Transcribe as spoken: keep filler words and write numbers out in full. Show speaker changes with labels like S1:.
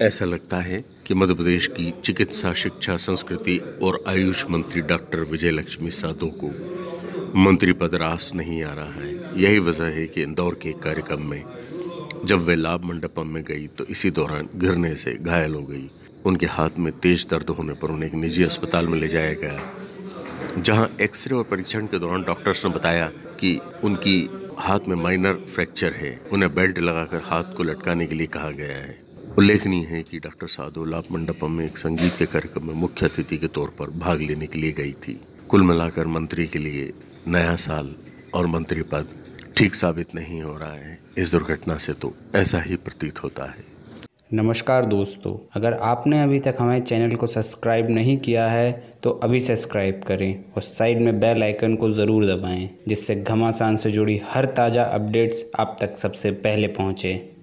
S1: ऐसा लगता है कि मध्य प्रदेश की चिकित्सा, शिक्षा, संस्कृति और आयुष मंत्री डॉक्टर विजय लक्ष्मी साधो को मंत्री पद रास नहीं आ रहा है। यही वजह है कि इंदौर के कार्यक्रम में जब वे लाभ मंडपम में गई तो इसी दौरान गिरने से घायल हो गई। उनके हाथ में तेज दर्द होने पर उन्हें एक निजी अस्पताल में ले जाया गया, जहां एक्सरे और परीक्षण के दौरान डॉक्टर्स ने बताया कि उनकी हाथ में माइनर फ्रैक्चर है। उन्हें बेल्ट लगाकर हाथ को लटकाने के लिए कहा गया है। उल्लेखनीय है कि डॉक्टर साधो लाभ मंडपम में एक संगीत के कार्यक्रम में मुख्य अतिथि के तौर पर भाग लेने के लिए गई थी। कुल मिलाकर मंत्री के लिए नया साल और मंत्री पद ठीक साबित नहीं हो रहा है। इस दुर्घटना से तो ऐसा ही प्रतीत होता है।
S2: नमस्कार दोस्तों, अगर आपने अभी तक हमारे चैनल को सब्सक्राइब नहीं किया है तो अभी सब्सक्राइब करें और साइड में बेल आइकन को ज़रूर दबाएं, जिससे घमासान से जुड़ी हर ताज़ा अपडेट्स आप तक सबसे पहले पहुँचे।